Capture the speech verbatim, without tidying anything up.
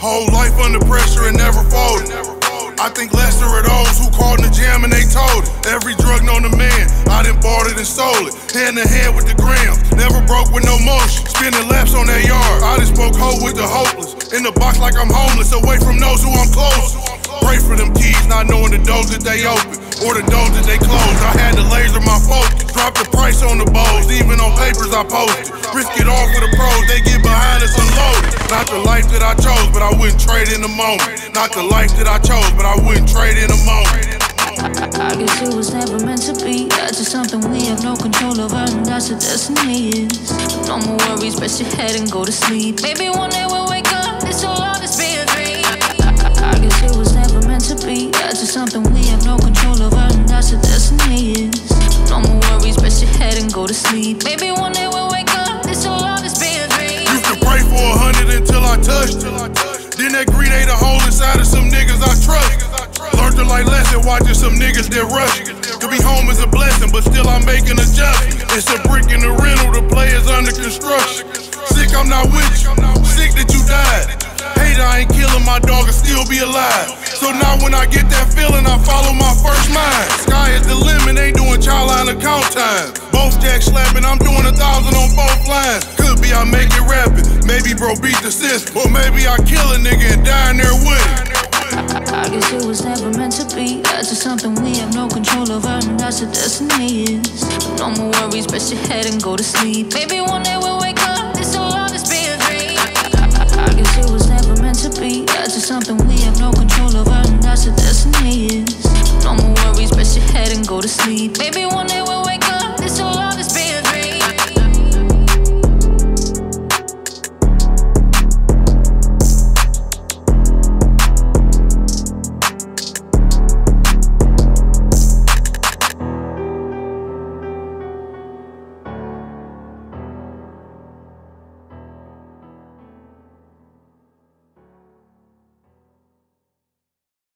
Whole life under pressure and never folded. I think lesser of those who called in the jam and they told it. Every drug known to man, I done bought it and sold it. Hand in hand with the grams, never broke with no motion. Spinning laps on that yard, I done spoke hoe with the hopeless. In the box like I'm homeless, away from those who I'm close. Pray for them keys, not knowing the doors that they open or the doors that they close. I had to laser my focus, drop the price on the bowls, even on papers I posted. Risk it all for the pros, they get behind us unloaded. Not the life that I chose, but I wouldn't trade in a moment. Not the life that I chose, but I wouldn't trade in a moment. I guess it was never meant to be. That's just something we have no control over, and that's what destiny is. No more worries, rest your head and go to sleep. Maybe one day we'll wake up, this will all just be a dream. I guess it was never meant to be. That's just something we have no control over, and that's what destiny is. No more worries, rest your head and go to sleep. Maybe one day we'll wake up, this will all just be a dream. Used to pray for a hundred until I touched it. Then that greed ate a hole inside of some niggas I trust. Learned a life lesson watching some niggas that rush. Could be home is a blessing, but still I'm making adjustments. It's a brick in the rental, the players under construction. Sick, I'm not with you. Sick that you died. Hate I ain't killing my dog and still be alive. So now when I get that feeling, I follow my first mind. Sky is the limit, ain't doing child line account time. Both jacks slapping, I'm doing a thousand on both lines. Could be I make it rapping, maybe bro beat the system, or maybe I kill a nigga and die in there with it. I guess it was never meant to be. That's just something we have no control over, and that's what destiny is. No more worries, rest your head and go to sleep. Maybe one day we'll wake up, this will all just be a dream. I guess it was never meant to be. That's just something we have no control over, and that's what destiny is. No more worries, rest your head and go to sleep. Maybe one day we'll